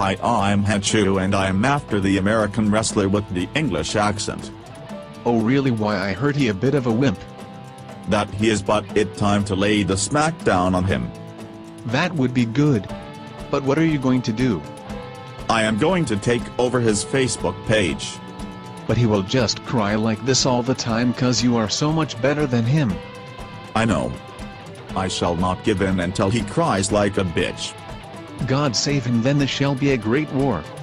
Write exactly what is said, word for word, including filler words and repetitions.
Hi, I'm Hachu and I'm after the American wrestler with the English accent. Oh really? Why, I heard he a bit of a wimp. That he is, but it time to lay the smackdown on him. That would be good. But what are you going to do? I am going to take over his Facebook page. But he will just cry like this all the time cause you are so much better than him. I know. I shall not give in until he cries like a bitch. God save him, then this shall be a great war.